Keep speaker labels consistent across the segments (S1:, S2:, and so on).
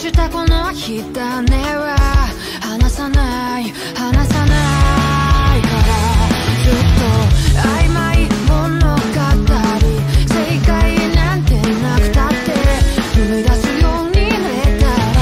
S1: したこの火種は離さない離さないからずっと曖昧物語正解なんてなくたって生み出すようになれたら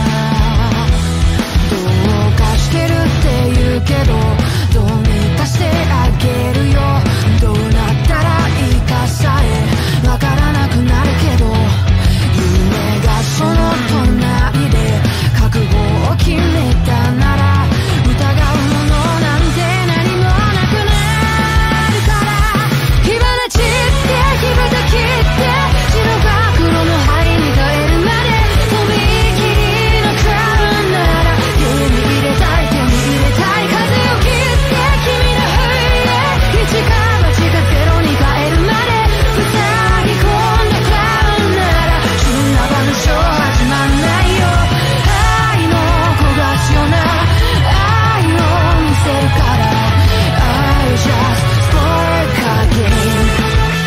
S1: どうかしてるって言うけどどうにかしてあげるよどうなったらいいかさえわからなくなるけど夢がその隣で覚悟を決めたなら疑うものなんて何もなくなるから火花散って火蓋切って白が黒の針に変えるまでとびきりのクラウンなら手に入れたい手に入れたい風を切って君の不意で一か八かゼロに変えるまで塞ぎ込んだクラウンなら死んだ話始まんないよ愛の焦がすような愛を見せるから I just spark again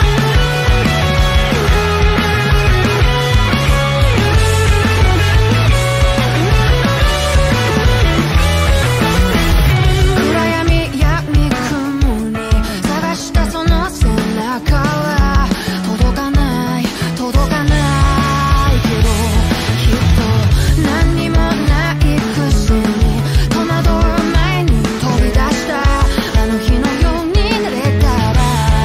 S1: 暗闇闇雲に探したその背中は届かない届かないけどきっと何にもないくせに戸惑う前に飛び出したあの日のようになれたら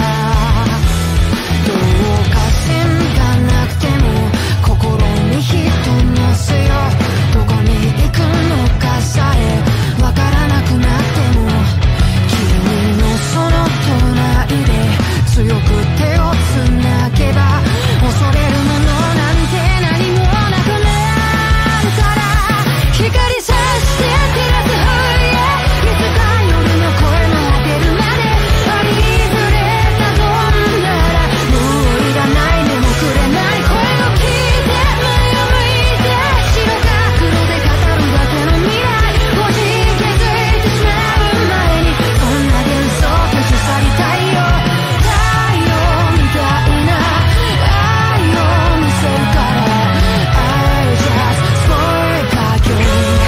S1: どうか線がなくても心に人乗せよどこに行くのかさえわからなくなっても君のその隣で強く手をつなげば恐れるものなんて何もなくなるから光さして照らす冬へいつか夜の声の果てるまでありふれたどんならもういらないでもくれない声を聞いて前を向いて白か黒で語るだけの未来もし気づいてしまう前にそんな幻想消し去りたいよ太陽みたいな愛を見せるから I just spark again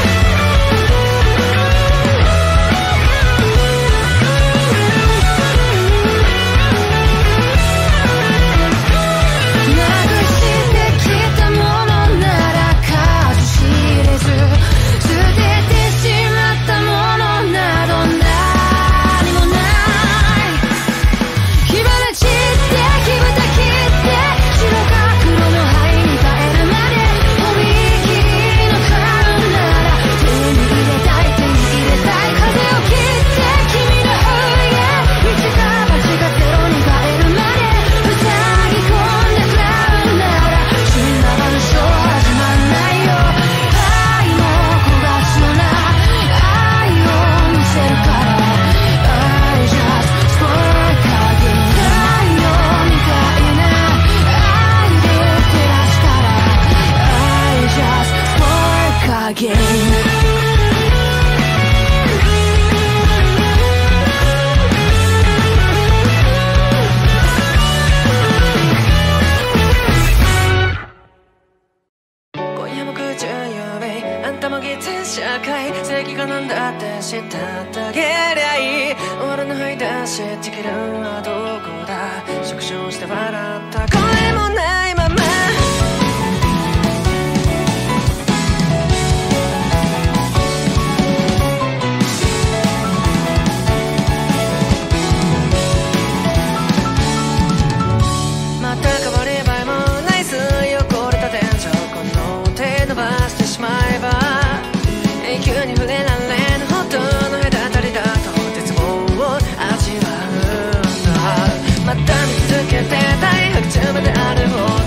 S1: なくしてきたものなら数知れず捨ててしまったものなど何もない火花散って火蓋切って白か黒の灰に変えるまでとびきりのクラウンなら手に入れたい手に入れたい風を切って君の不意へ一か八かゼロに変えるまで塞ぎ込んだクラウンなら死んだ話始まんないよ愛の焦がすような愛を見せるから I just spark again 太陽みたいな愛で照らすから I just spark again今夜も空中指あんたも偽善社会正義がなんだって知ったってあげりゃいい俺の吐いたし地球はどこだ縮小して笑った声もないまままた変わり映えもない水汚れた天井この手伸ばしてしまえば永久に触れられぬほどの隔たりだと絶望を味わうんだまた見続けてたい白昼まである方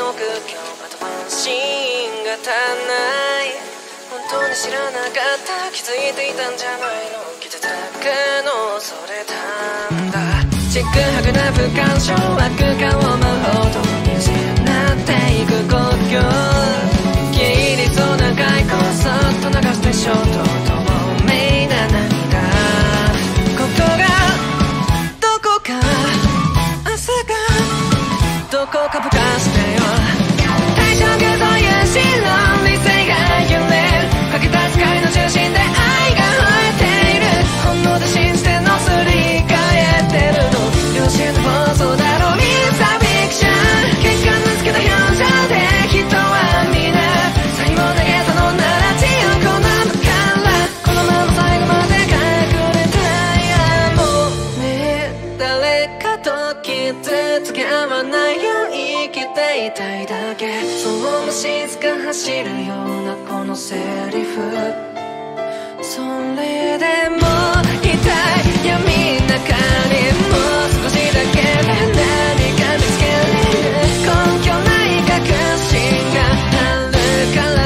S2: 憶今日あとワンシーンが足んない。本当に知らなかった気づいていたんじゃないの。気づいたかのそれなんだ。ちくはぐな不干渉は空間を舞うほどに失っていく故郷。消えりそうな外交そっと流してショート透明な涙。ここがどこか朝がどこかぼかしてよ。大丈夫という白理性が揺れる。かけた光の中心で愛が吠えている。本能で信じてのすり替えてるの。良心の暴走だろうミスターフィクション。結果のつけた表情で人は皆最後投げたのなら地獄なのからこのまま最後まで隠れたい。あもうね誰かと傷つけ合わないよう生きていたいだけ。そうも静か走るようなこのセリフそれでも痛い闇の中にもう少しだけで何か見つけられる根拠ない確信があるから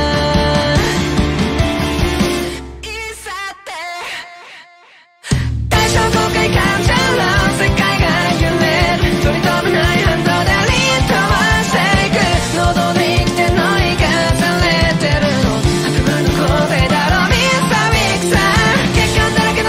S2: いさって大正公開感情の世界が揺れる。取り留めない反動でリートはしていく。喉で生きての生かされてるの悪夢の構成だろうミスタービッグさん。欠陥だらけ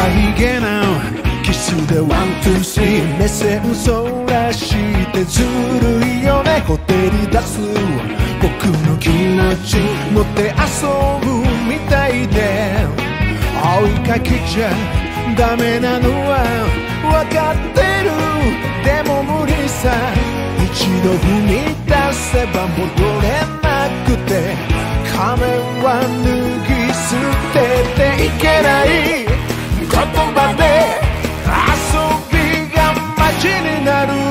S3: いげなキスでワン、ツー、スリー目線そらしてずるいよねほてり出す僕の気持ち持って遊ぶみたいで追いかけちゃダメなのは分かってるでも無理さ一度踏み出せば戻れなくて仮面は脱ぎ捨てていけない言葉で遊びがマジになる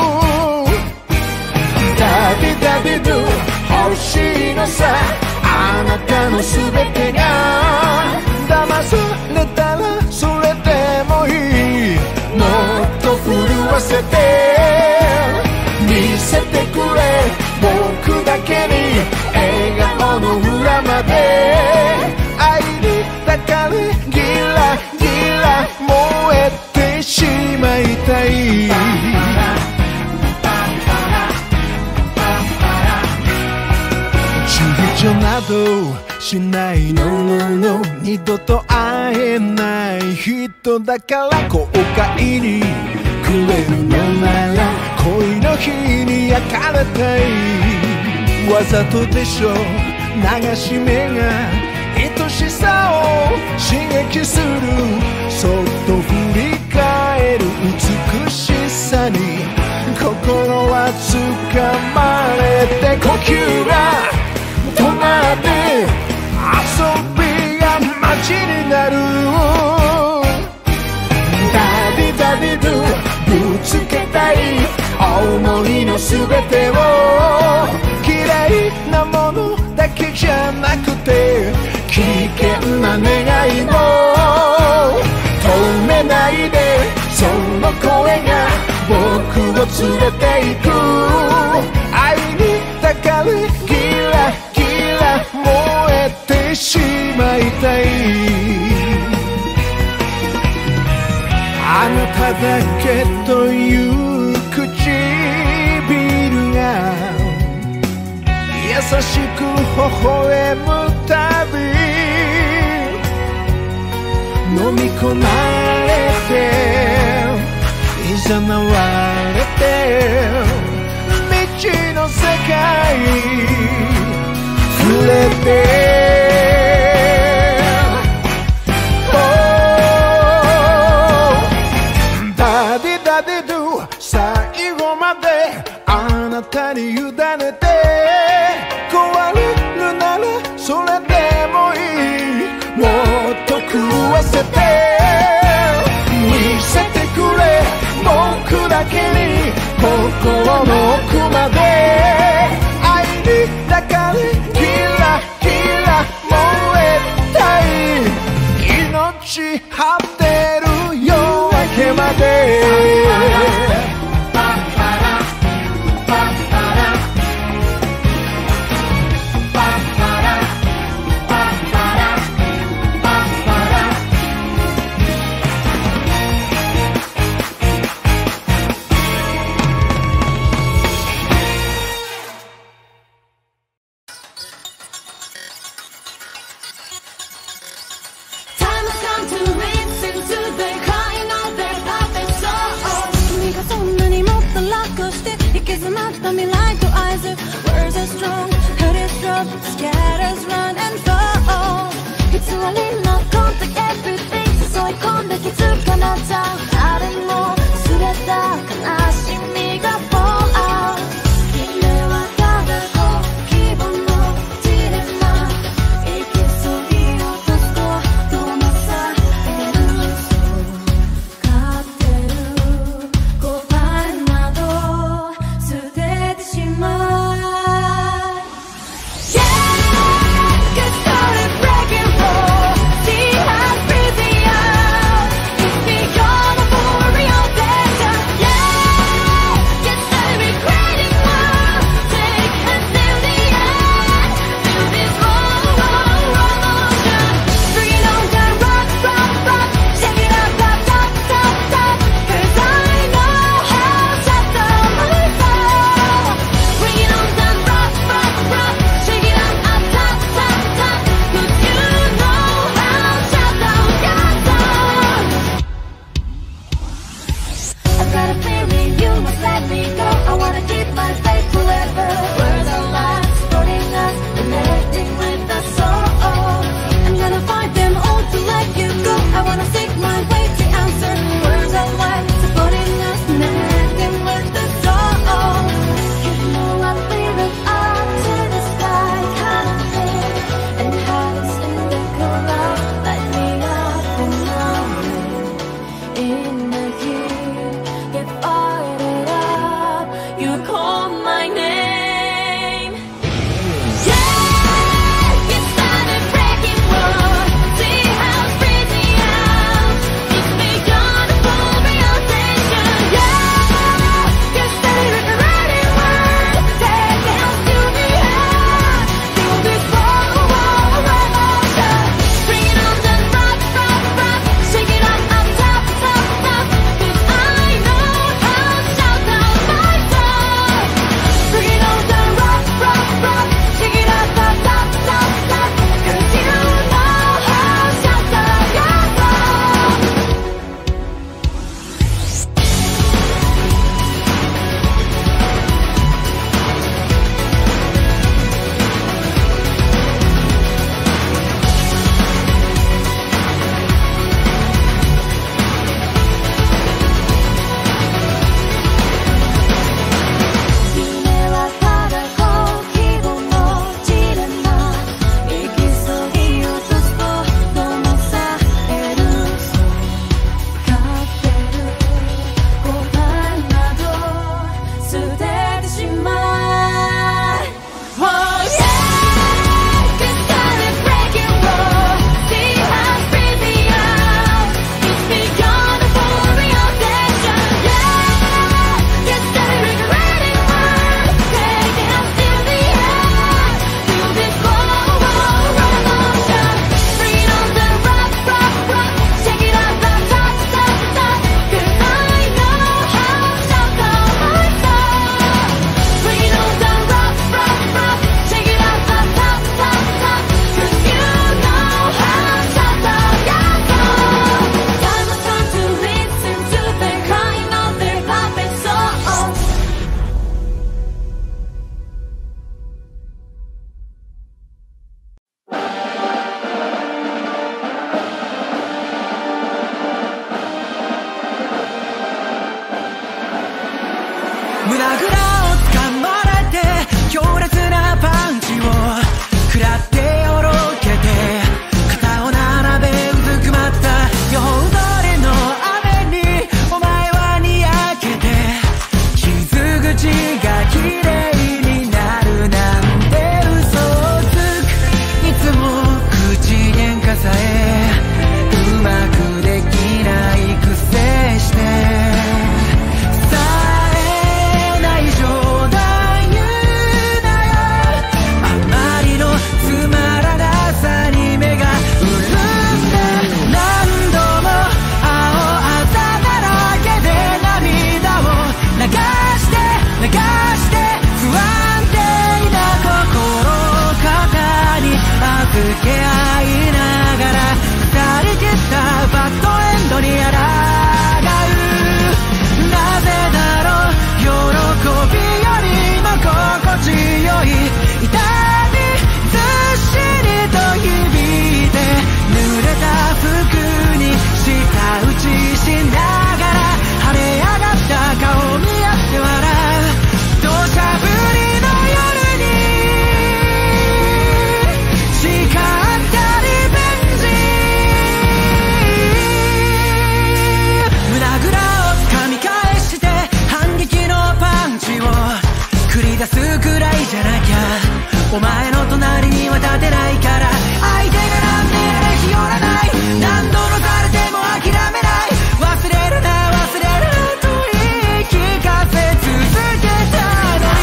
S3: ダビダビドゥ欲しいのさあなたの全てが騙されたらそれでもいいもっと震わせて見せてくれ僕だけに笑顔の裏まで愛に抱かれギラギラ燃えてしまいたい躊躇などしないの二度と会えない人だから後悔にくれるのなら恋の日に焼かれたいわざとでしょ流し目が愛しさを刺激するそっと振り返る美しさに心は掴まれて呼吸が止まって遊びがマジになるダビダビドゥぶつけたい思いの全てを嫌いなものだけじゃなくて危険な願いも止めないでその声が僕を連れて行く愛に抱かれギラギラ燃えてしまいたいあなただけという唇が優しく微笑むたび飲み込まれていざなわれて未知の世界触れてダディダディドゥ最後まであなたに委ねて壊れるならそれでもいいもっと狂わせて見せてくれ僕だけに心の奥まで愛に抱かれギラギラ燃えたい命張ってる夜明けまで
S1: Yeah, get started breaking for
S4: まれて強烈なパンチを食らってよろけて肩を並べうずくまった夜通りの雨にお前はにやけて傷口が綺麗になるなんて嘘をつくいつも口喧嘩さえうまくできないくせして付け合いながら二人切ったバッドエンドに抗うなぜだろう喜びよりも心地よい痛みずっしりと響いて濡れた服に舌打ちしながら晴れ上がった顔見合って笑う土砂降りの夜に誓ったリベンジ胸ぐらを掴み返して反撃のパンチを繰り出すくらいじゃなきゃお前の隣には立てないから相手がなんでやれ日和らない何度のされても諦めない忘れるな忘れるなと言い聞かせ続けたのに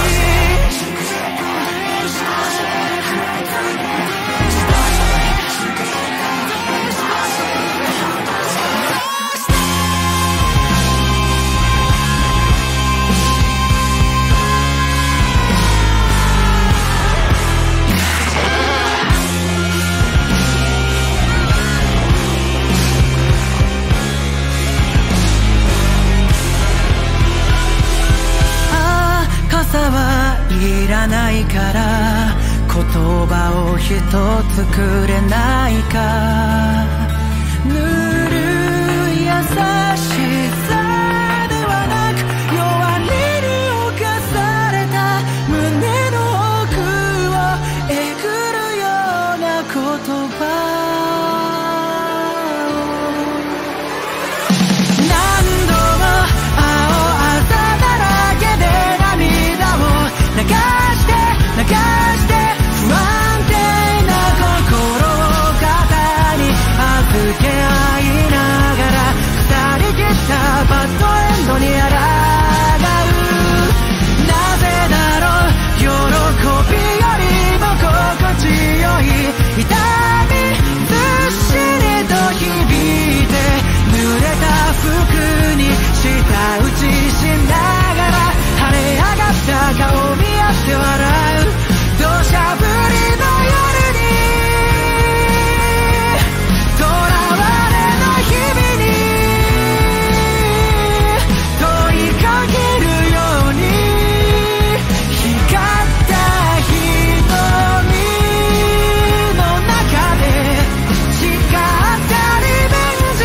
S4: 傘はいらないから言葉を一つくれないかぬるい優しさではなく弱みに侵された胸の奥をえぐるような言葉何度も青あざだらけで流して不安定な心を肩に預け合いながら二人切ったバッドエンドに抗うなぜだろう喜びよりも心地よい痛みずっしりと響いて濡れた服に舌打ちしながら晴れ上がった顔見合って笑う土砂降りの夜に囚われの日々に問いかけるように光った瞳の中で誓ったリベンジ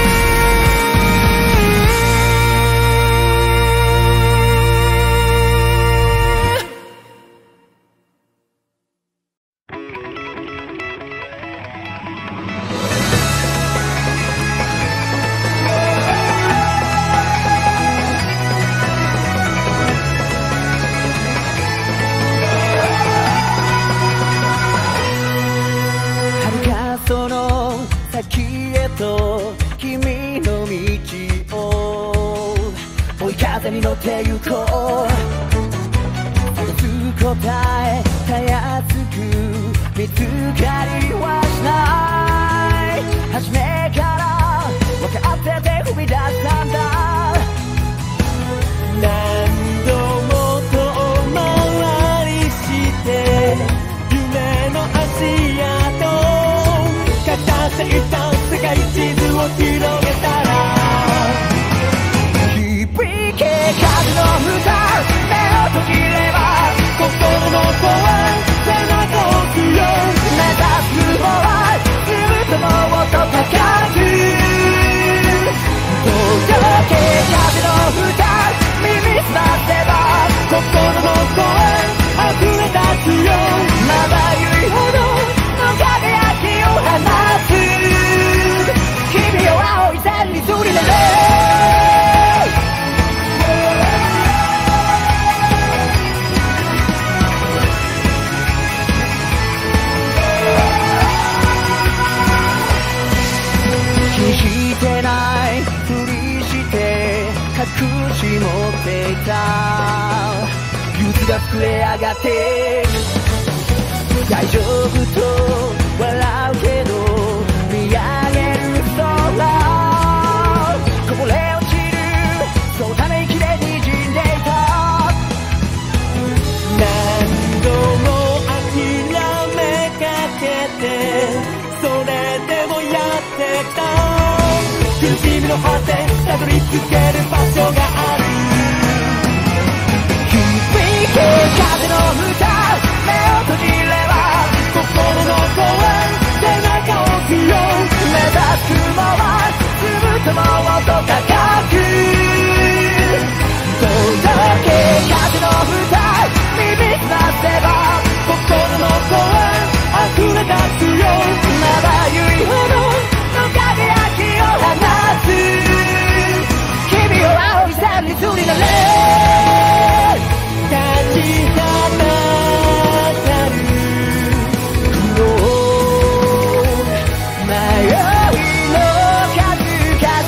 S4: その先へと君の道を追い風に乗って行こう探す答えたやすく見つかりはしない初めから分かってて踏み出したんだ何度も遠回りして夢の足跡片手一旦世界地図を広げたら響け風の歌目を途切れば心の声背中を強い目指す方はずっともっと高くど隠し持っていた憂鬱が膨れ上がって大丈夫と笑うけど見上げる空こぼれ落ちるそのため息で滲んでいた何度も諦めかけてそれでもやってきた苦しみの果てたどり着ける場所がある響け風の歌目を閉じれば心の声背中を押すよ目指す雲はつぶともっと高く届け風の歌耳すませば心の声溢れ出すよまばゆいほどの輝きを放つ君を青い山に釣りなれ立ちはだかる苦悩迷いの数々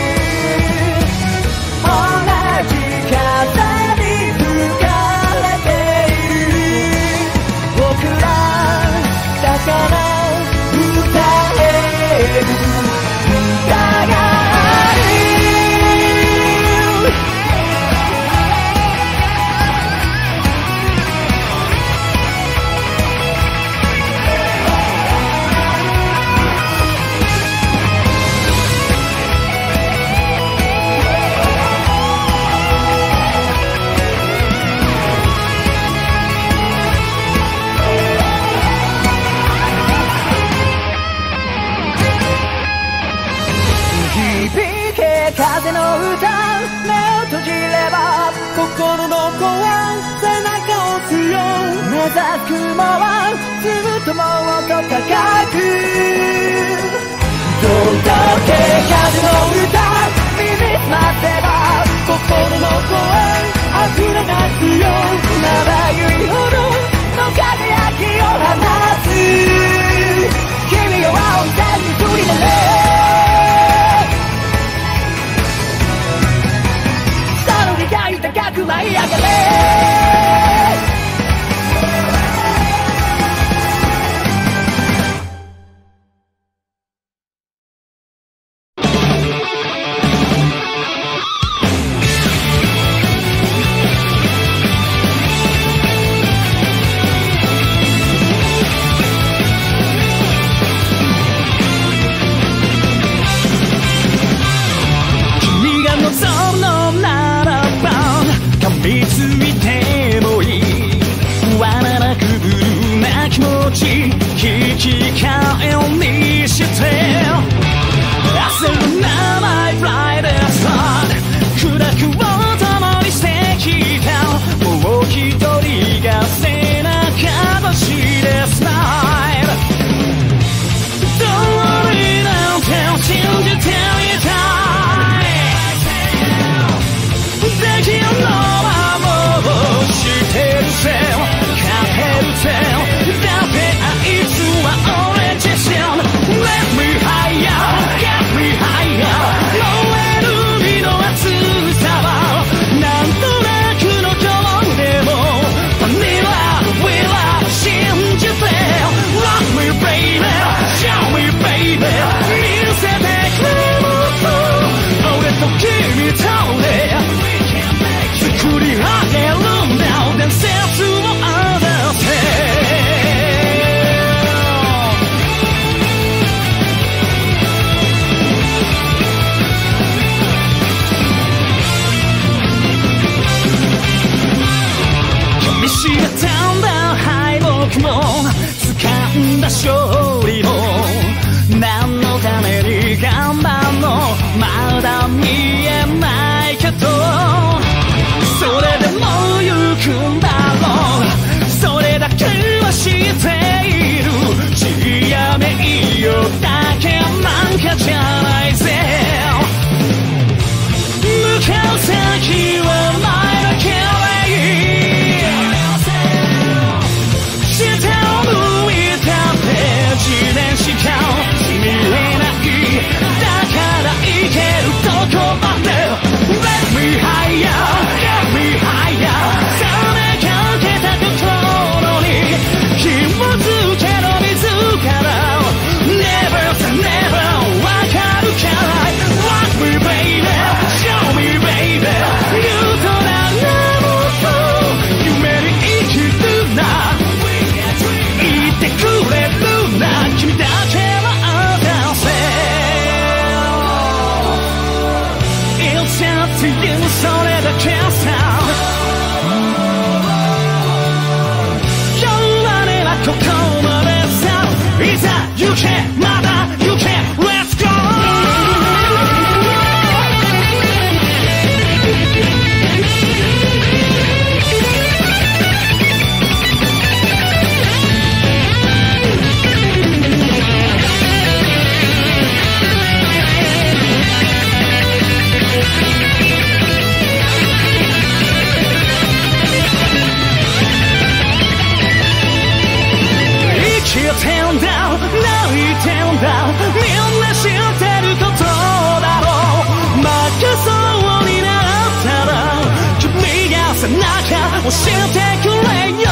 S4: 同じ風に吹かれている僕らだから歌える歌が風の歌目を閉じれば心の声背中を押すよ目指す雲はずっともっと高く届け風の歌耳すませば心の声溢れ出すよまばゆいほどの輝きを放つ君を青い山に釣りなれ高く舞い上がれ君が望むのならば見つめてもいいわななくぶるな気持ち引き換えにして焦るなマイブライトスター暗くを共にしてきたもう一人が背中越しでスナイルどうになんて信じていたいできるのしてるぜ勝てるぜだってあいつは俺自身 Let me higher Get me higher 燃える身の熱さはなんとなくの今日でも Vanilla Willa 信じて Rock me baby Show me baby 見せてくれもっと俺と君とで作り上げるんだ伝説をあだせ見知れたんだ敗北も掴んだ勝利も何のために頑張んのまだ見えないけどそれでも行くんだろうそれだけは知っている血や名誉だけなんかじゃないぜ to you それだけさ弱ねはここまでさいざ行けまだ行け Let's go生きてんだ泣いてんだみんな知ってることだろう負けそうになったら君が背中押してくれよ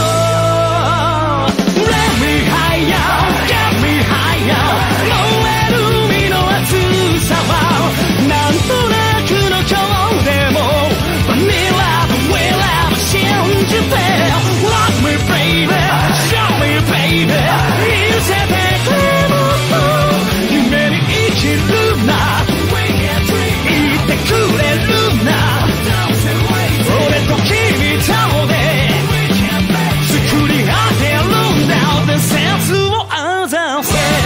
S4: Let me higher Get me higher 燃える海の熱さはなんとなくの今日でもバニラのウェラー信じて Love me baby Show me baby 見せてくれもっと夢に生きるな言ってくれるな俺と君とで作り上げるんだ伝説をあざせ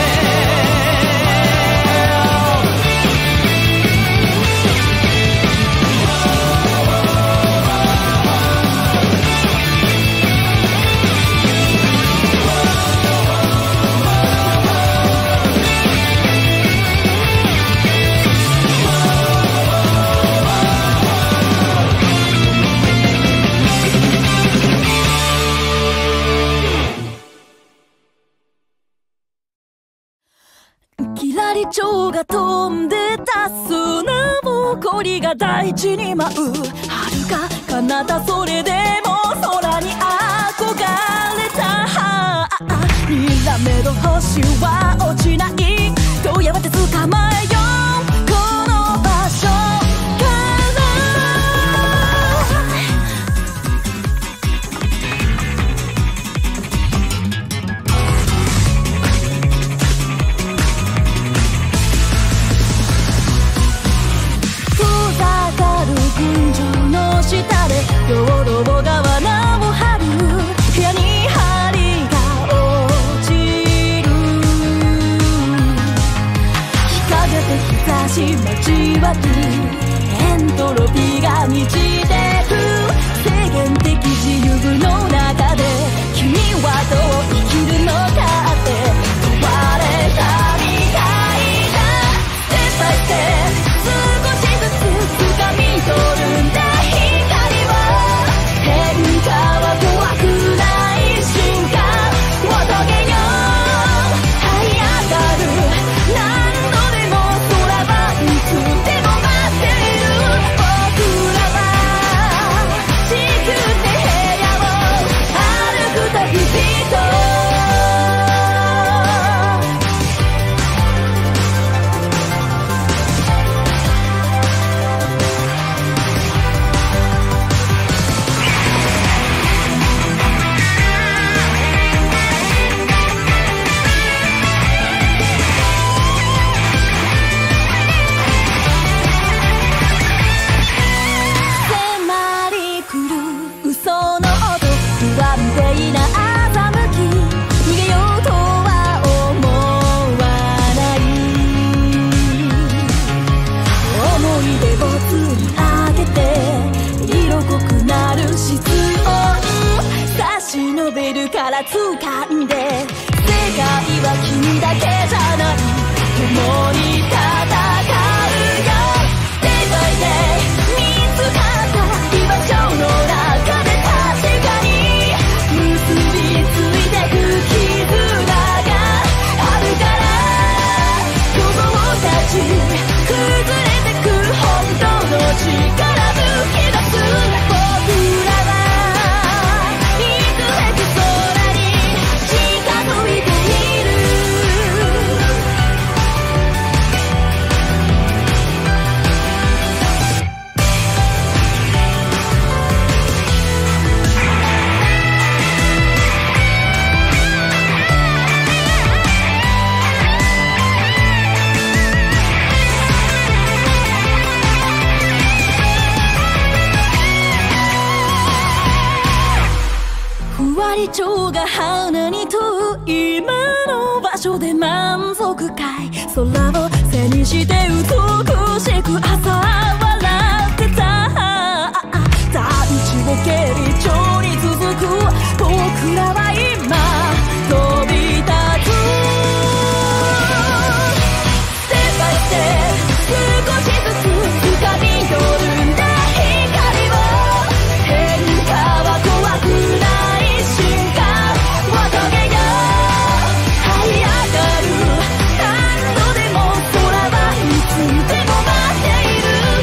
S1: キラリチョウが飛んでた砂ぼこりが大地に舞う遥か彼方それでも空に憧れたにらめど星は落ちないどうやって捕まえようこの場所群青の下で道路が罠を張る部屋に針が落ちる日陰で日差し交わるエントロピーが満ちてく制限的自由の中で君はどう生きるのかって問われたみたいだステップバイステップ少しずつ掴み取るんだ光は変化は怖くない瞬間を遂げよう這い上がる何度でも空はいつでも待っている僕らは地球って部屋を歩く旅人掴んで世界は君だけじゃない共に戦うよ Day by day 見つかった居場所の中で確かに結びついてく絆があるから子供たち崩れてく本当の力抜き出す僕らはいつへく空に近づいている成長が鼻に問う今の場所で満足かい空を背にして美しく朝笑ってた大地を蹴り上に続く僕らは今飛び立つステップバイステップ少しずつ掴み取るんだ光を変化は怖くない進化を遂げよう這い上がる何度でも空はいつでも待っている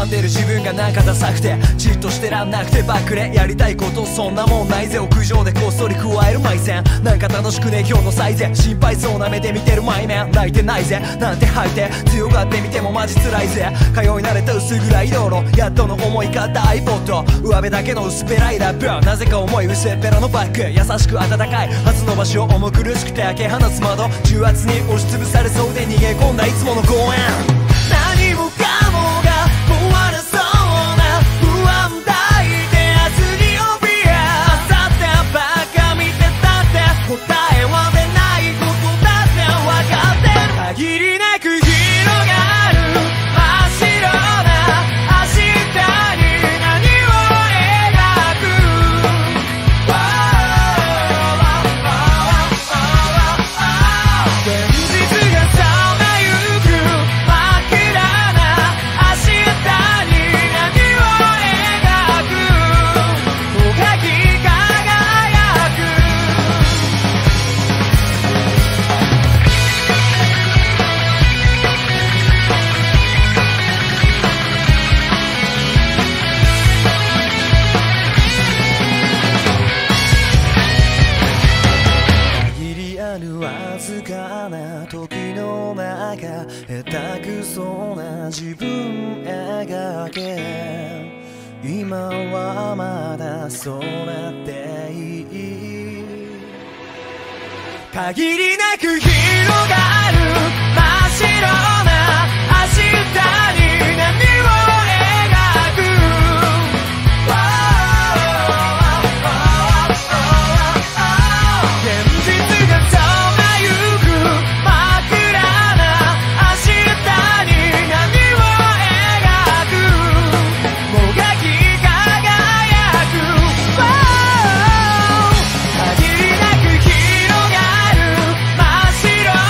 S4: んでる自分がなんかダサくてじっとしてらんなくてバックレやりたいことそんなもんないぜ。屋上でこっそり加える埋線なんか楽しくね今日の最善心配そうな目で見てるマイメン泣いてないぜなんて吐いて強がってみてもマジ辛いぜ。通い慣れた薄暗い道路やっとの思い買った iPod 上辺だけの薄っぺらいラップなぜか重い薄っぺらのバッグ優しく温かい初の場所重苦しくて開け放つ窓重圧に押しつぶされそうで逃げ込んだいつもの公園何もかもが壊れそうな不安抱いて明日に怯えあさってばっか見てたって答えは出ないことだって分かって限りなく広がる真っ白な明日に何を描く現実がさまゆく真っ暗な明日に何を描くもがき輝く限りあるわずかな時の中下手くそな自分描け今はまだそうなっていい限りなく広がる真っ白な明日に何を描く現実がさまゆく真っ暗な明日に何を描くもがき輝く限りなく広がる真っ白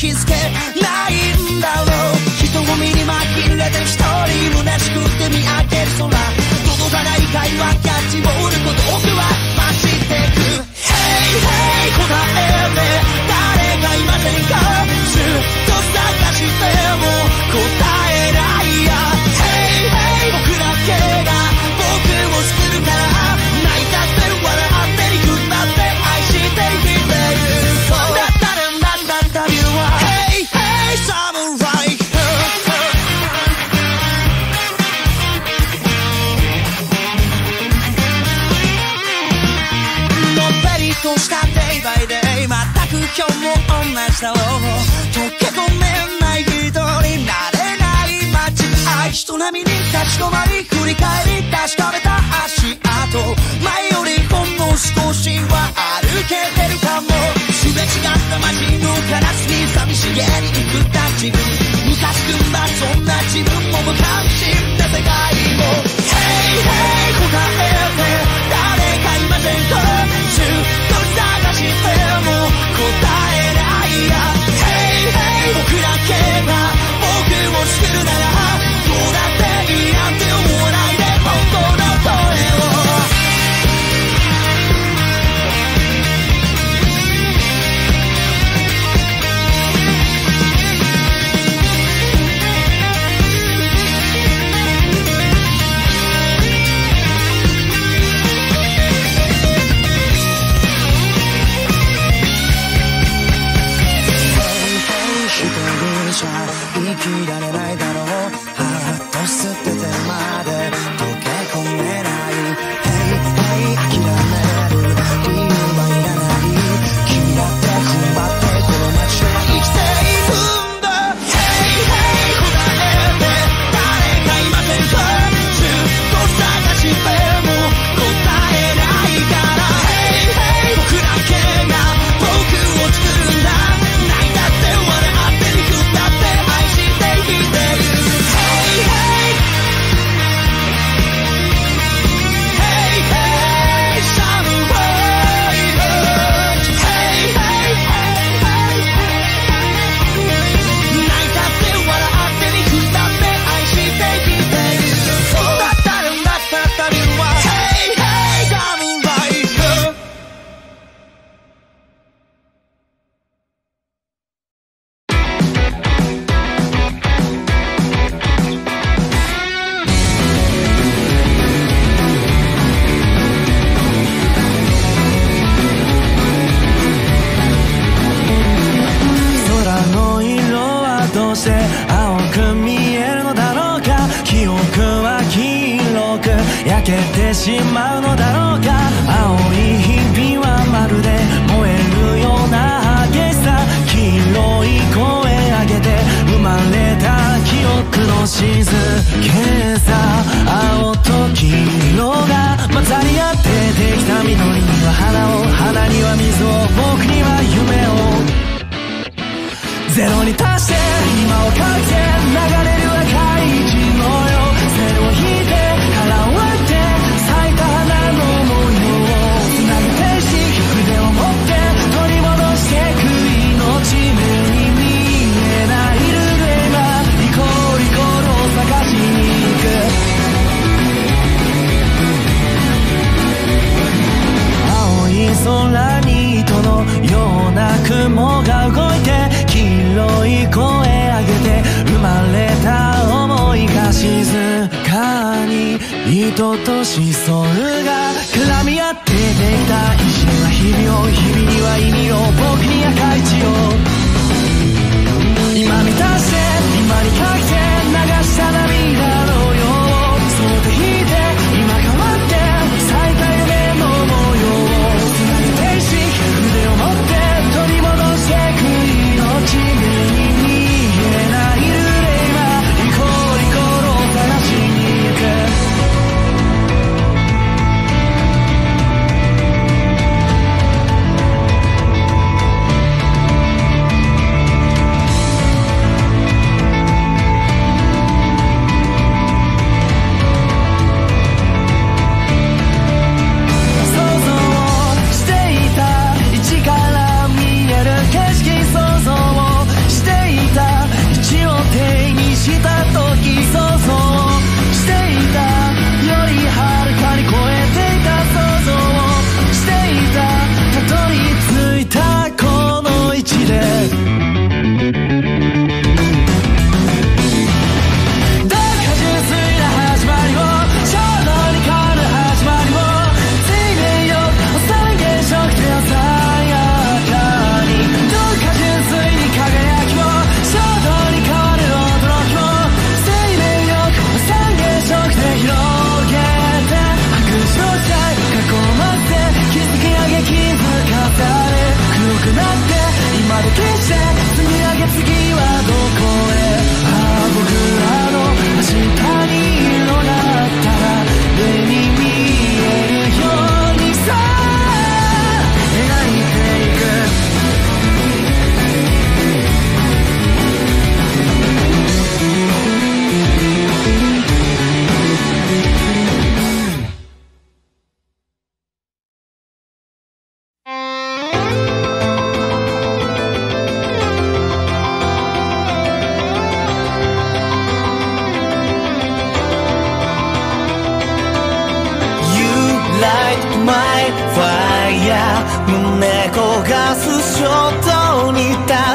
S4: 気づけないんだろう。人混みに紛れて一人虚しくて見上げる空、届かない会話キャッチボール孤独は増してく。Hey hey 答えて誰かいませんか。ずっと探しても答えないや。Hey hey 僕だけが僕を作るから、泣いたって笑って憎んだって愛して生きてる。そうだったらなんだった理由は Hey hey samurai。 のっぺりとした day by day、 全く今日も同じだろう。溶け込めない人になれない街、人並みに立ち止まり振り返り確かめた足跡、前よりほんの少しは歩けてるかも。すれ違った街のカラスに寂しげに生った自分、昔組んだそんな自分も無関心な世界も Hey hey 答えて誰かいませんか。ずっと探しても答えないや。 Hey hey 僕だけが僕を作るなら、どうだっていいなんて思わないで本当の声を。生きられないだろう。ハート捨ててまで溶け込めない。Hey hey 諦める理由はいらない。君だって踏ん張ってこの街は生きていくんだ。Hey hey 答えて誰かいませんか。ずっと探しても答えないから。Hey hey 僕だけが僕を作るんだ。泣いたって笑って憎んだって愛して生きてる。Hey hey Hey hey samurai。 Hey hey 泣いたって笑って憎んだって愛して生きてる。そうだったらなった旅は Hey hey samurai。空の色はどうして青く見えるのだろうか。記憶は黄色く焼けてしまうのだろうか。青い日々はまるで燃えるような激しさ。黄色い声上げて生まれた記憶の静けさ。青と黄色が混ざり合ってできた緑には花を、花には水を、僕には夢を。ゼロに達して今をかけて流れる赤い血のよ。線を引いて殻を割って咲いた花の模様をつなぐ天使、筆を持って取り戻してく命。目に見えないルールがリコリコを探しに行く。青い空に糸のような雲が動いて、黄色い声上げて生まれた想いが静かに糸とシソルが絡み合ってできた石は日々を、日々には意味を、僕に赤い血を。今満たして今にかけて流した涙のよう、そうで引いて今変わって咲いた夢の模様をつなぐ天使、筆を持って取り戻してく命。目に見えないルーレはリコリコを探しに行く。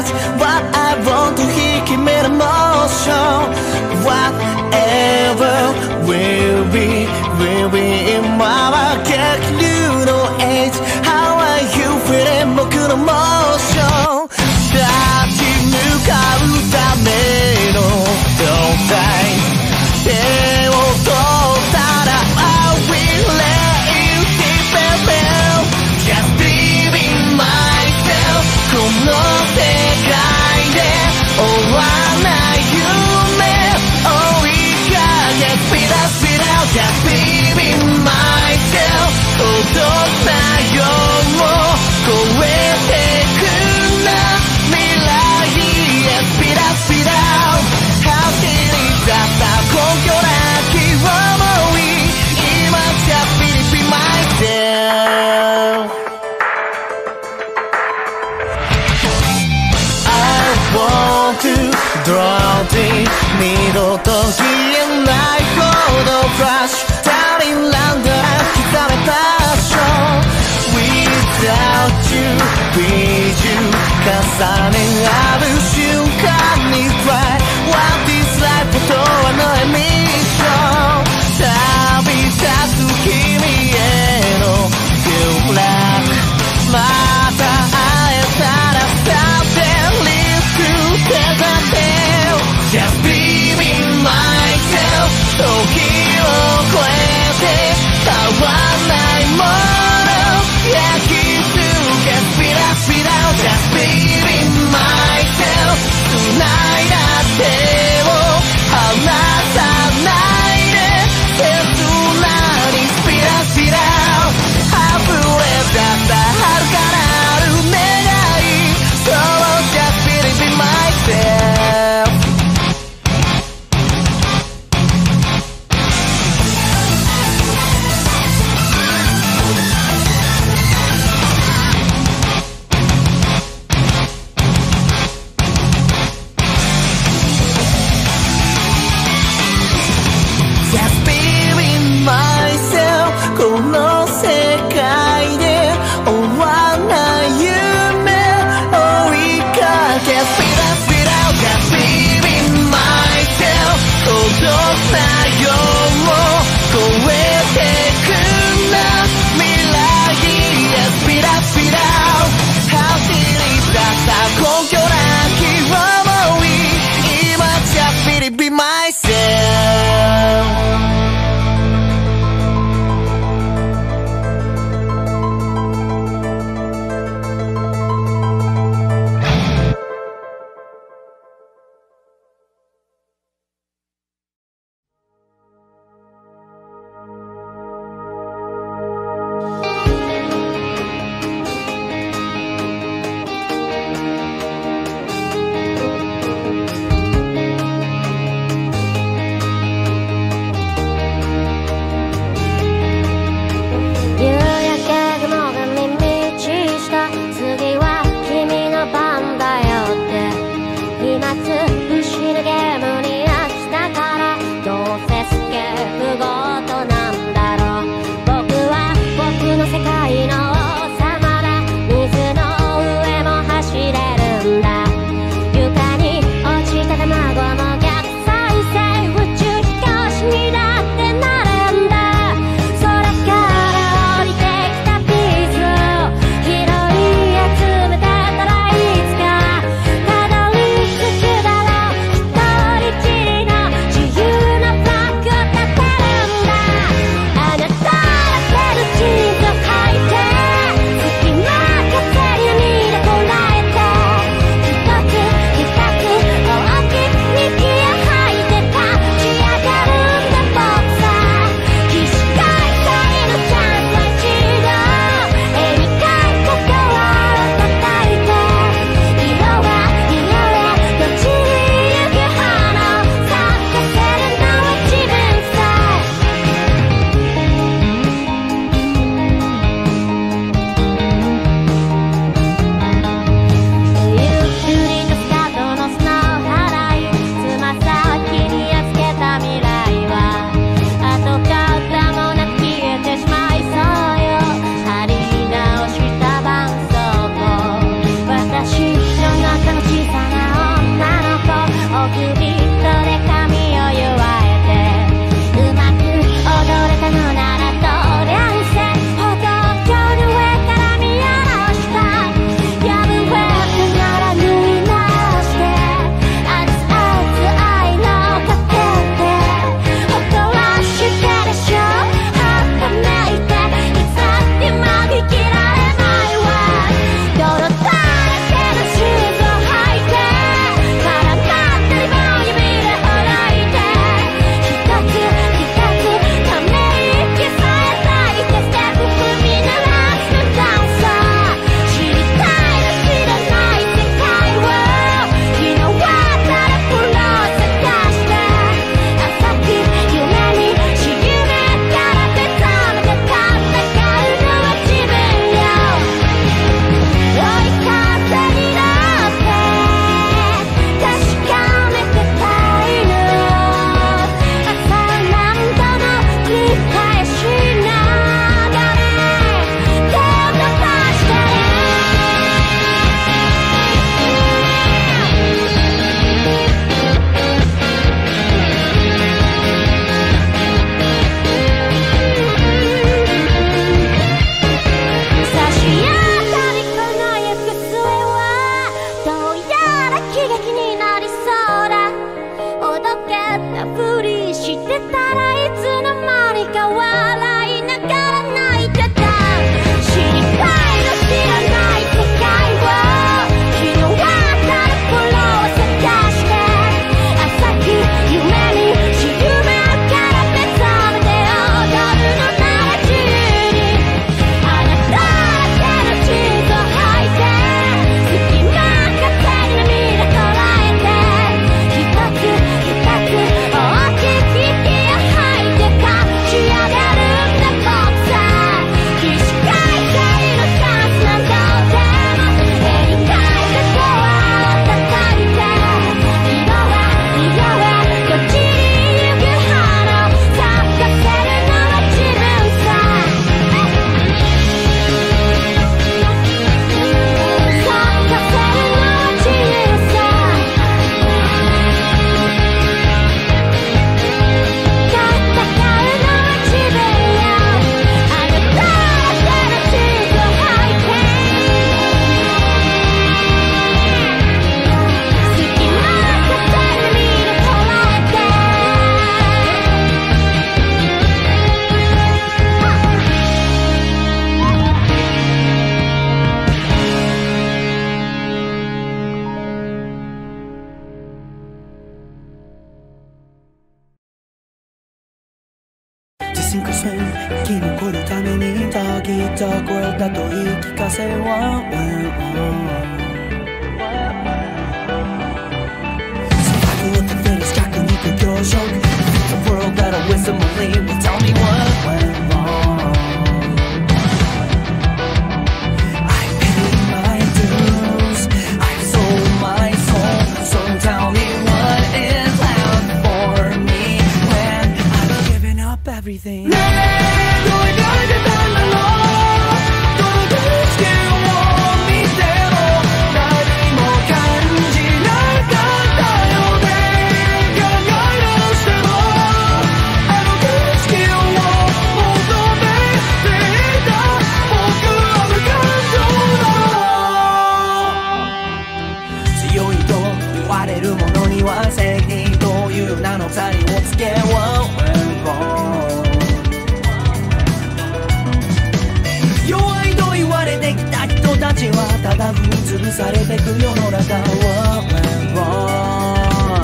S4: That's what I want to hear 君のモーション Whatever will be今は逆流の Age How are you feeling 僕のモーション立ち向かうための状態手を取ったら I will let you keep it real Just believe in myself この世界で終わらない夢追いかけ Speed up, speed out Just believe in myself 孤独な夜を越えてくんだ未来へ Speed up, speed out 走り出した根拠なき想い今じゃ Believe in myself I want to draw deep 二度と消えないほど Flash 足りんランドラ刻めた場所 Without you, with you 重ね合う瞬間に Fly What is life とはのミッション旅立つ君への Good luck また会えたら Something live together Just believe in myself 時を超えて変わらないもの焼き付け Speed up, speed out Just believe in myself 繋いだ手を離さないで切なに Speed up, speed out 溢れ出した遥かなる願い So just believe in myself Just believe in myself この世界で終わらない夢追いかけ Speed up, speed out Just believe in myself 孤独な夜を越えてくんだ未来へ Speed up, speed out 走り出した根拠なき想い今じゃ Believe in myself sink or swim 生き残るためにたぎった声だと言い聞かせは Survival of the fittest 弱肉強食 It's a world that a wisdom will lead will tell me what went wrong I paid my dues I've sold my soul So tell me what is left for me When I've given up everything ねえどう描いてたんだろうどの景色を見ても何も感じなかったよね考え直してもあの景色を求めていた僕は無感情だろう強いと言われるものには正義という名の二人をつけ What went wrong 弱いと言われてきた人たちはただ踏み潰されてく世の中 What went wrong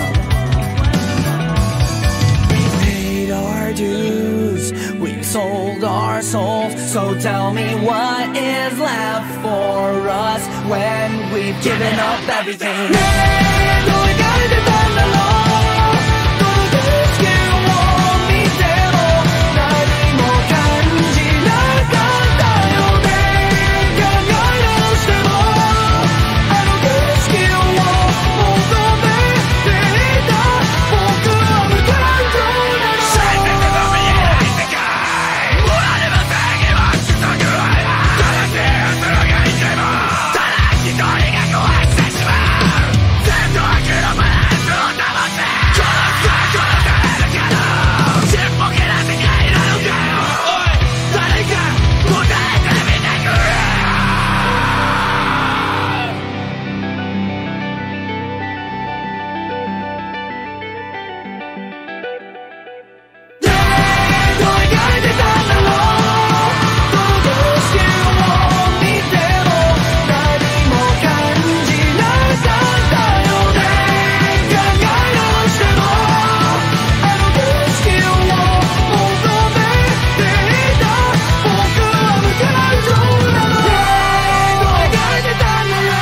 S4: We paid our dues We sold our souls So tell me what is left for us When we've given up everything ねえどう描いてたんだろうどの景色を見ても何も感じなかったよね考え直してもあの景色を求めていた僕は無感情なの最低でも見えない世界終われば正義は失速正しい奴らがいてもただ一人が壊してしまう全部は黒バランスを保つ殺されるけどちっぽけな世界なのかよおい誰か答えてみてくれどう描いてたんだろうどの景色を見ても何も感じなかったよね考え直してもあの景色を求めていた僕は無感情なのどう描いてたんだろう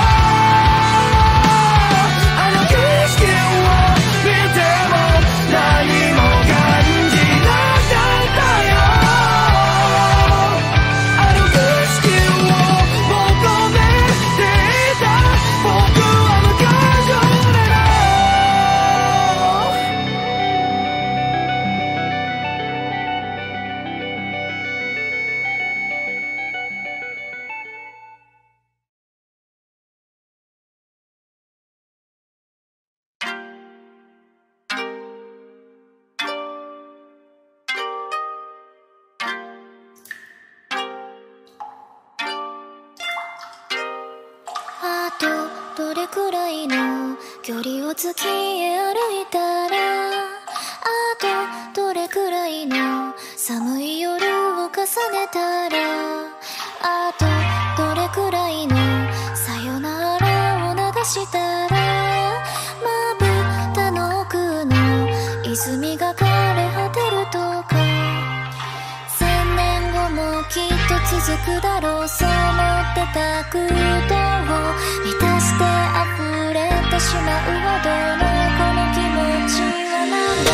S4: あの景色を見ても何も感じなかったよあの景色を求めていた僕は無感情なの
S1: あとどれくらいの距離を月へ歩いたらあとどれくらいの寒い夜を重ねたらあとどれくらいのさよならを流したらまぶたの奥の泉が枯れ果てるとか1000年後もきっと続くだろうそう思ってた空洞を満たして溢れてしまうほどのこの気持ちはなんだ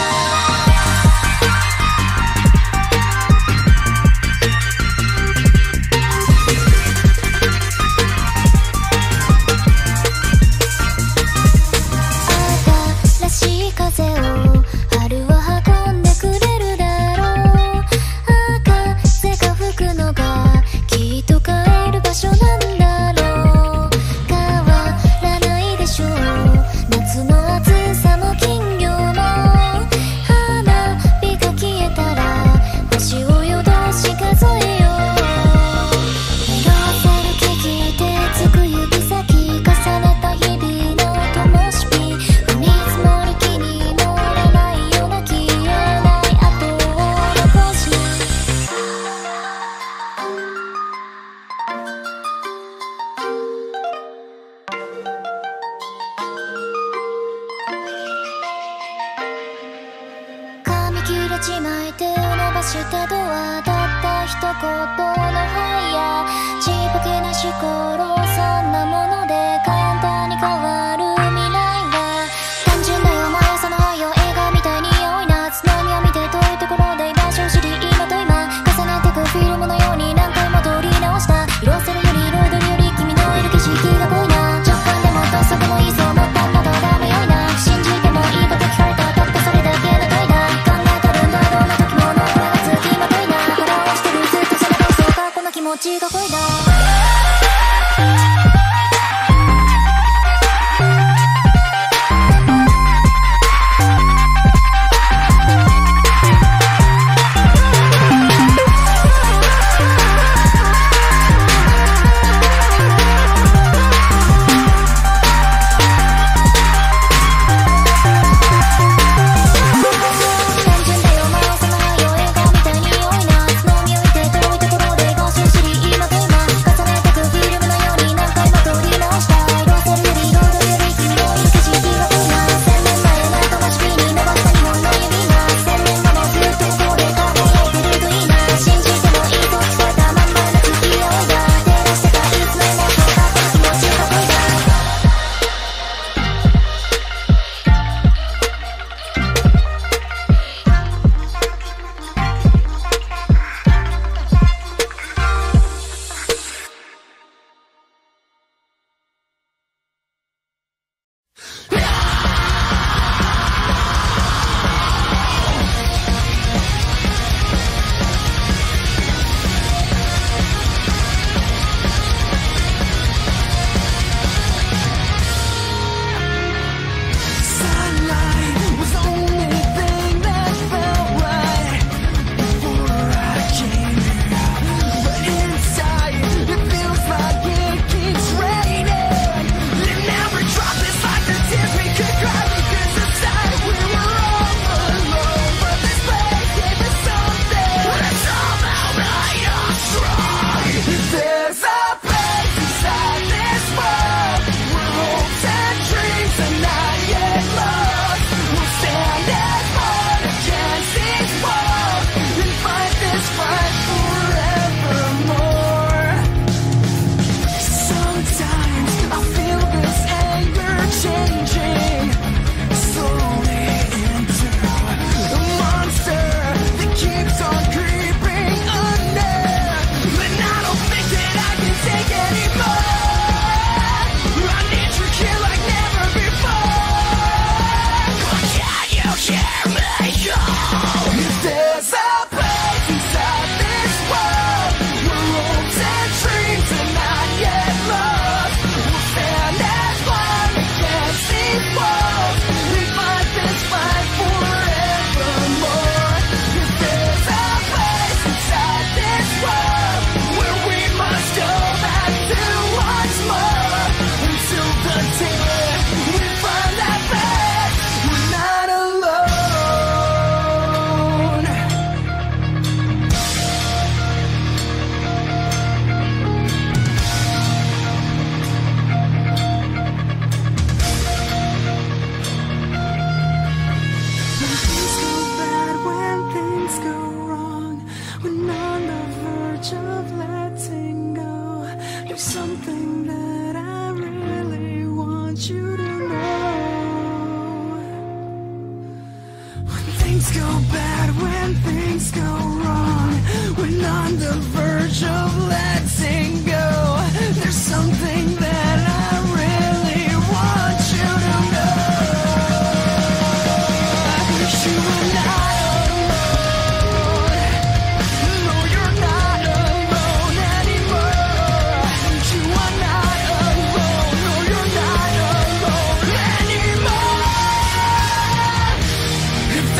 S1: 新しい風を春は運んでくれるだろう風が吹くのがきっと帰る場所なんだろう変わらないでしょう夏の暑さも金魚も花火が消えたら星を夜通し数えよう色あせる木々手つく指先重ねた日々の灯火踏み積もる木に乗れないような消えない跡を残し髪切れちまえ手を伸ばすしたドアたった一言のはいやちっぽけな思考そんなもので簡単に変わる未来は単純だよ毎朝の愛を映画みたいに多いな津波を見て遠いところで居場所を知り今と今重ねてくフィルムのように何回も撮り直した色褪せるより彩りより君のいる景色が濃いな直感でもどうそでもいいそう思ったんだとダメよいな信じてもいいこと聞かれたたったそれだけの問いだ考えた分だどんな時も残らず気まといな腹をしてるずっとそのそうかこの気持ちが濃いだ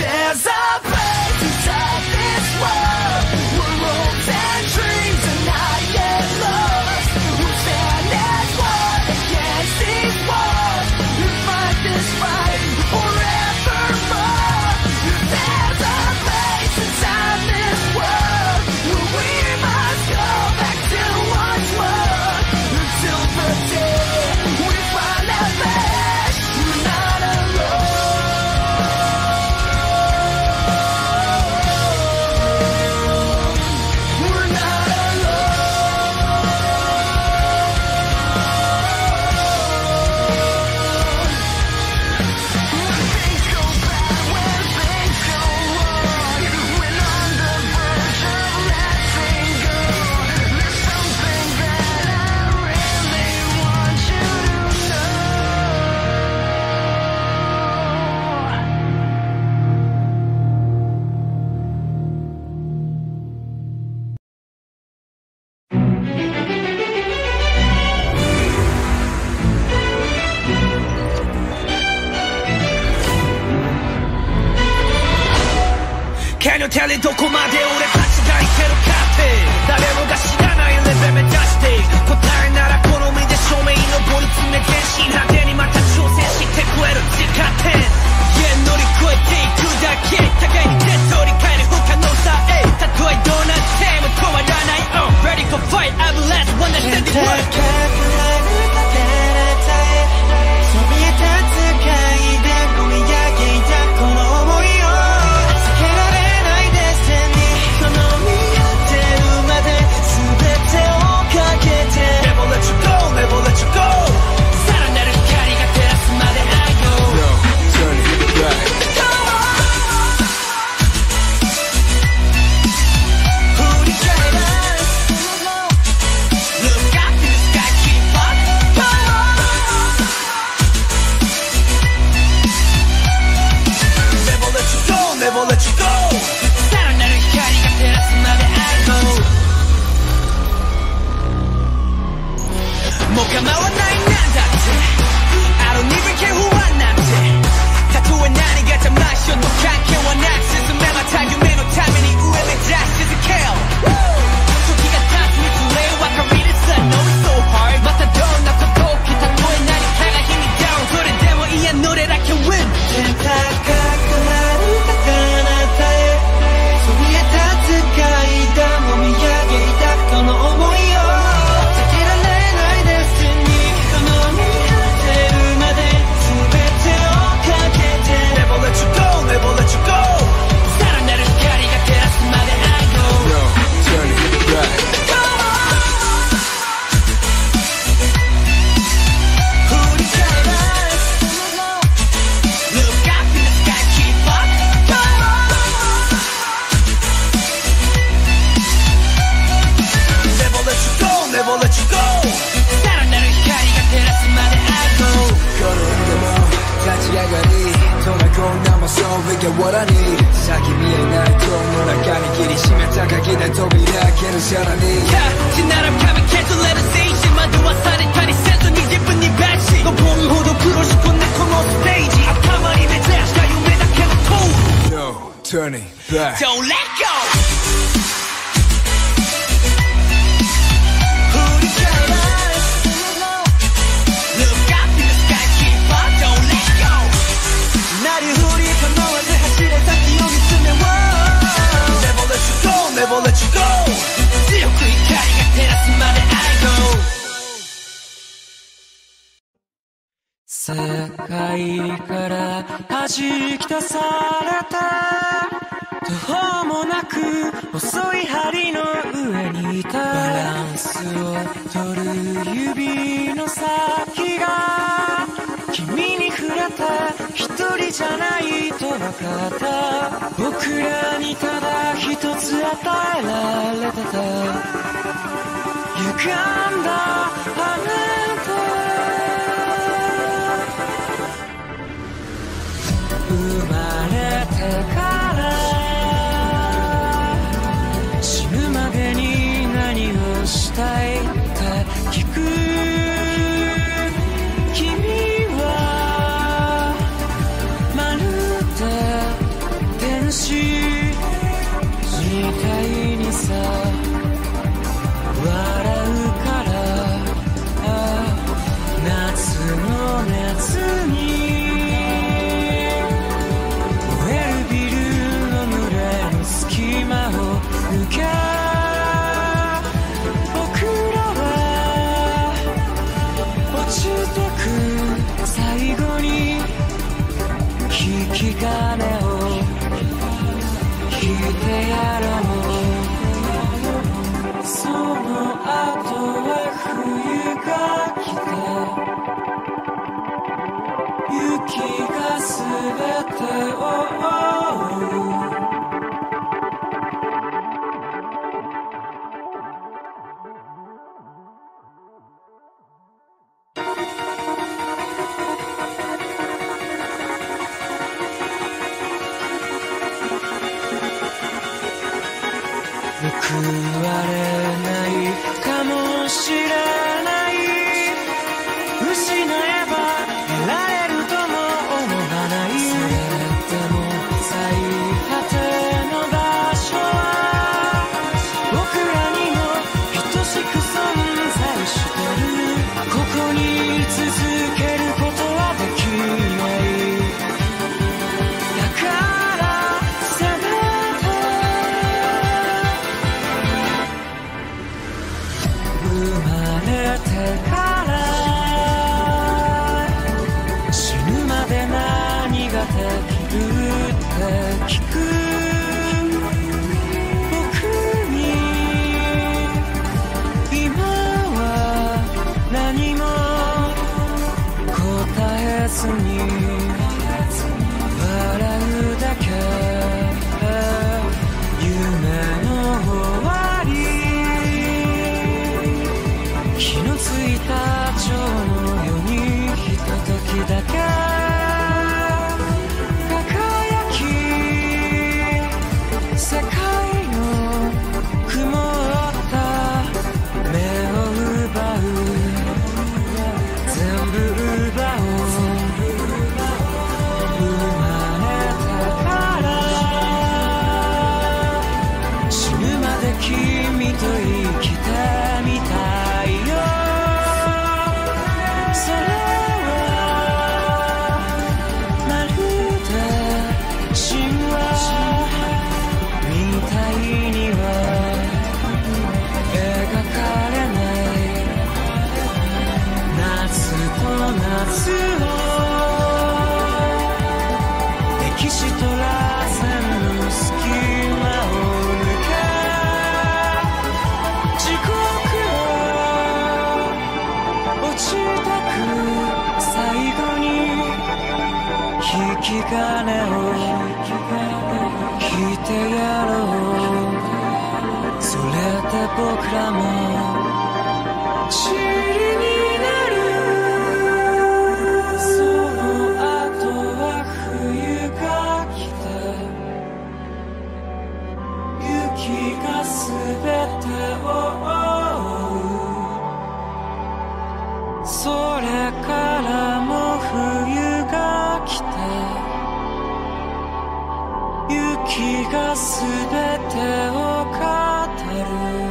S3: Inside this world, we're hopes and dreams, and I
S4: るテレどこまで俺たちがいけるかって誰もが知らないレベル目指して答えなら好みで正面に上り詰め全身派手にまた挑戦してくれる自家点乗り越えていくだけ互いに手取り変える不可能さたとえどうなっても止まらない Ready for fight I'm the last one that's in the world 高くなる彼方へそびえ立つ階段込み上げたこの想いを避けられないデスティニーこの見当てるまで全てをかけて Never let you go Never let you go さらなる光が照らすまで I go Yo, turn it back Never let you go さらなる光が照らすまで I go もう構わないなんだってI don't even care who I なんてたとえ何が邪魔しようと関係はなく進めまた夢のために上目指し続けよう時が経つにつれ分かりです I know it's so hard またどんなこと起きたとえ何かが日に down それでもいや乗れだけ win 高くなる彼方へそびえ立つ階段を見上げたこの想いを避けられないデスティニーこの見果てるまで全てをかけて Never let you go Never let you go さらなる光が照らすまで I go Yo, turn it back Never let you go さらなる光が照らすまで I go この海でも立ち上がりどんな困難も So we get what I need 先見えない塔の中に切り締めた鍵で扉開けるさらに地なら紙消すレルセーション惑わされたりせずに自分にバッシ登るほど苦しくねこのステージ頭に目指した夢だけの通る Yo, turning back Don't let go Never let you go 強く光が照らすまで I go 世界から弾き出された途方もなく細い針の上にいたバランスを取る指の先が君に触れた一人じゃないと分かった僕らにただ一つ与えられてた歪んだあなた生まれてから死ぬまでに何をしたいか聞く君はまるで天使みたいにさ笑うから夏の熱に燃えるビルの群れの隙間を抜け僕らは落ちてく最後に引き金を引いてやろうその後は冬が来て雪が全てを覆う報われないかもしれない失えば得られるとも思わないそれでも最果ての場できるって聞く僕に今は何も答えずに笑うだけ夢の終わり気のついた蝶のようにひとときだけ輝き世界の曇った目を奪う全部奪おう生まれたから死ぬまで君と生きてみたいよそれはまるで神話みたいには描かれない夏と夏を歴史と螺旋の隙間を抜け時刻を落ちてく最後に引き金を引いてやろうそれで僕らも塵になるその後は冬が来て雪が全てを覆うそれからも冬が来て雪が全てを語る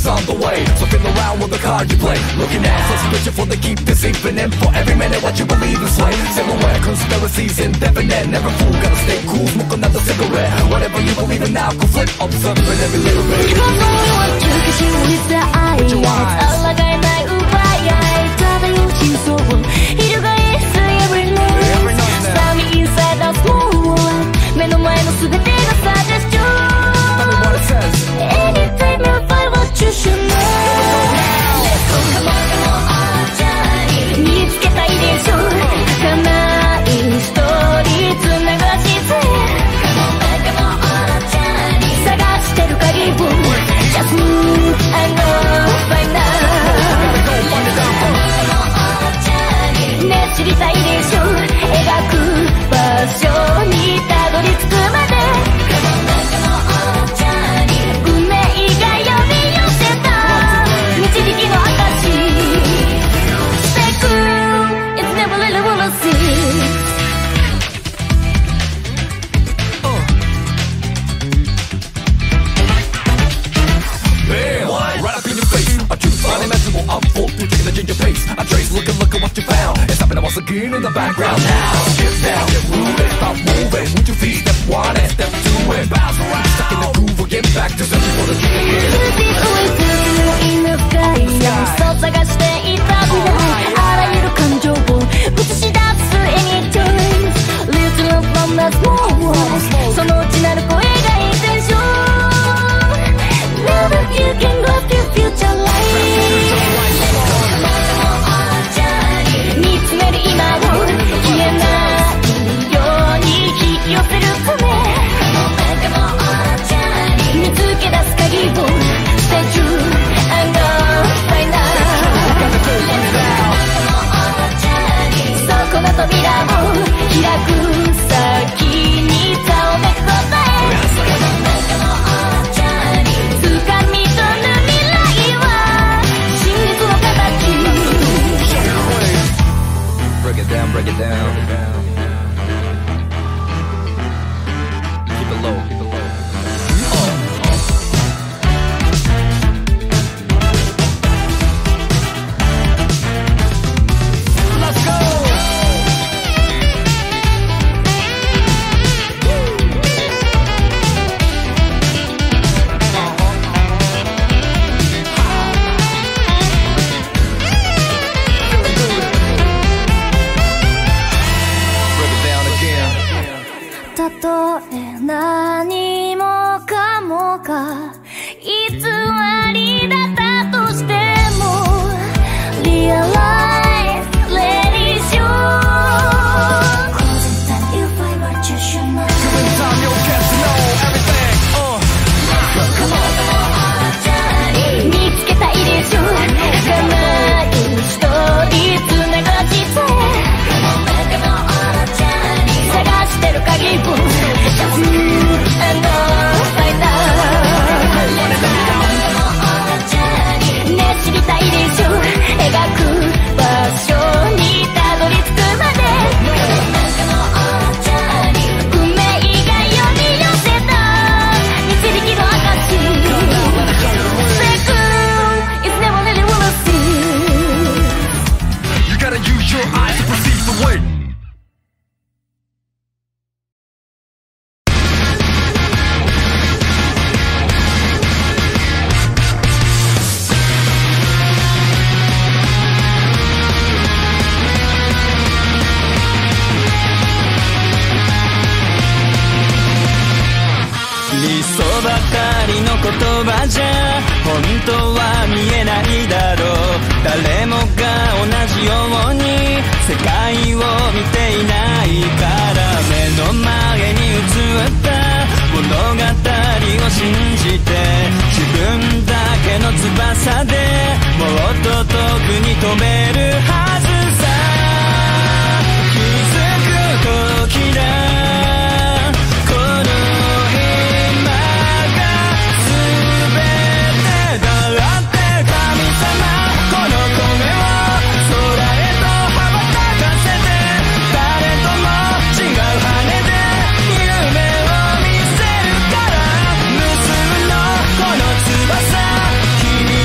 S5: is on the way. So feel around with the card you play. Looking at suspicion for they keep deceiving. And for every minute what you believe is sway. Silhouette conspiracies indefinite. Never fool, gotta stay cool, smoke another cigarette. Whatever you believe in now, go flip, observing every little bit.
S1: Keep on going what you can see with the eye.
S5: With your eyes.
S1: 抗えない奪い合い漂う真相を翻す every night. Slam inside the small world. 目の前の全てが suggestion.
S5: Tell me what it says.
S1: Anytime you find what you should know. Let's go, come on, come on. 見つけたいでしょ儚いストーリー繋がしぜ Come on, come on. 探してる鍵を Just move and go find out. ね知りたいでしょ描く場所にたどり着くまで運命が呼び寄せた導きの証 Stay cool, it's never really wanna see.
S5: Bam! Right up in your face. A truth unimaginable unfold through taking the ginger pace. A trace, look at what you found. It's happening once again in the background now. Get down, get rooted, stop moving. With your feet, step one and step two and bounce around. Stuck in the groove, we'll get back to something for the king again.
S1: そう探していた未来あらゆる感情を映し出す Anytime Little from the small world その内なる声がインテンション Now that you can grab your future life 見つめる今を消えないように引き寄せるため見つけ出す鍵を Stay true and go find out そこの扉を開く先にざわめく答え掴み取る未来は真実の形
S5: Break it down, break it down. Keep it low, keep it low. Let's go! Break it down again.
S1: たとえ何もかもが偽りだったとしても Realize, let it show Cause in time you find what you should know
S5: In time you'll get to know everything. Come on.
S1: 見つけたいでしょ儚いストーリー繋がして探してる鍵を Just move and go find out ね知りたいでしょ描く場所にたどり着くまで運命が呼び寄せた導きの証 Stay cool, it's never really wanna see.
S5: You gotta use your eyes to perceive the way.
S4: Kimi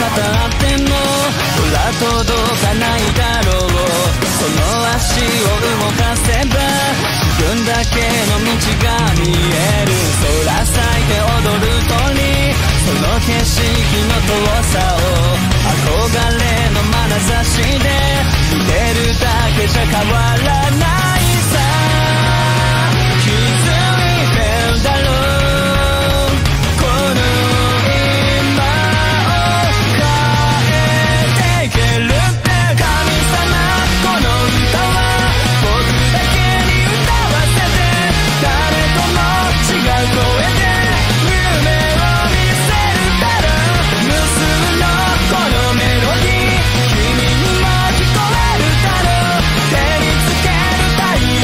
S4: たってもほら届かないだろう。その足を動かせば自分だけの道が見える。空咲いて踊る鳥、その景色の遠さを憧れの眼差しで見てるだけじゃ変わらないさ。気づいてるだろう、この今を変えていけるって神様。この歌は僕だけに歌わせて、誰とも違う声で夢を見せるから。無数のこのメロディー君にも聞こえるだろう。手につける太陽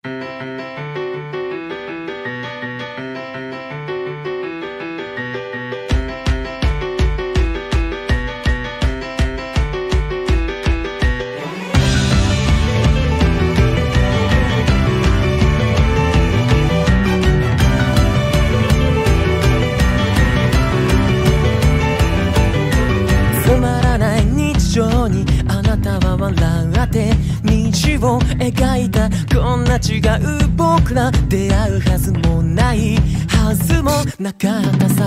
S4: つまらない日常にあなたは笑って虹を描いた。こんな違う僕ら出会うはずもないはずもなかったさ。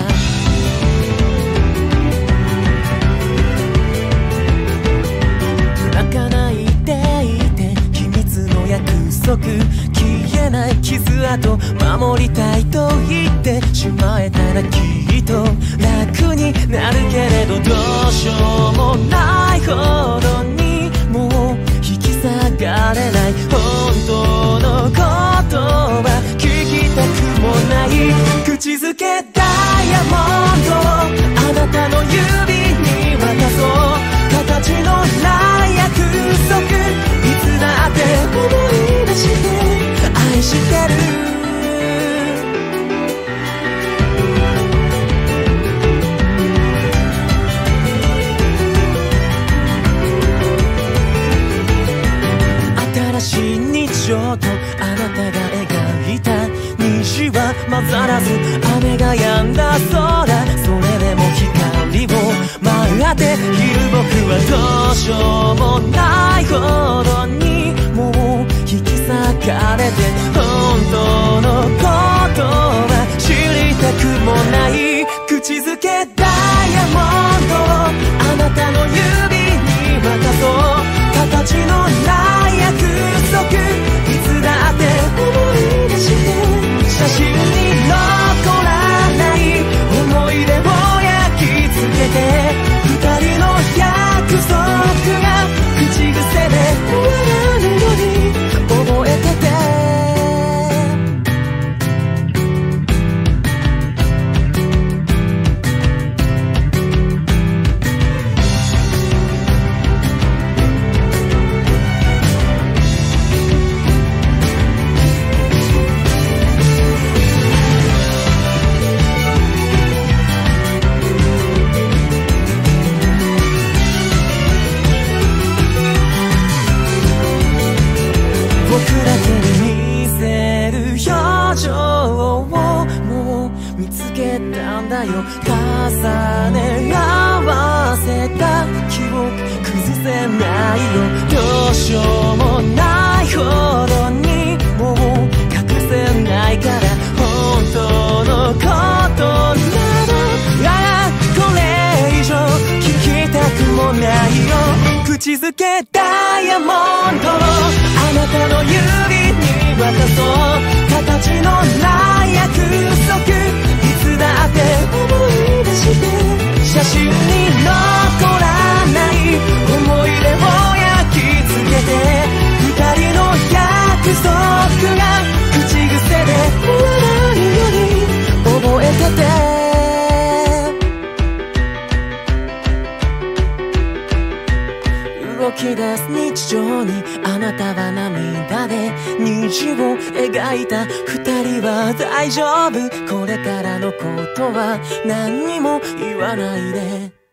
S4: 泣かないでいて秘密の約束、消えない傷跡守りたいと言ってしまえたらきっと楽になるけれど、どうしようもないほどにもう引き下がれない。本当のことは聞きたくもない。口づけダイヤモンドあなたの指に渡そう。形のない約束いつだって思い出して愛してる。新しい日常とあなたが描いた虹は混ざらず雨が止んだ空、それでも光を待っている僕はどうしようもないほどにもう引き裂かれて、本当のことは知りたくもない。口づけダイヤモンドあなたの指に渡そう。形のない約束いつだって思い出して写真に残らない思い出を焼き付けて、二人の約束が口癖で終わらぬように覚えてて。僕だけに見せる表情をもう見つけたんだよ。重ね合わせた記憶崩せないよ。どうしようもないほどにもう隠せないから、本当のことならこれ以上聞きたくもないよ。口づけダイヤモンドあなたの指に渡そう。形のない約束いつだって思い出して写真に残らない思い出を焼き付けて、二人の約束が口癖で終わらぬように覚えてて。動き出す日常にあなたは涙で虹を描いた。二人は大丈夫これからのことは何にも言わないで。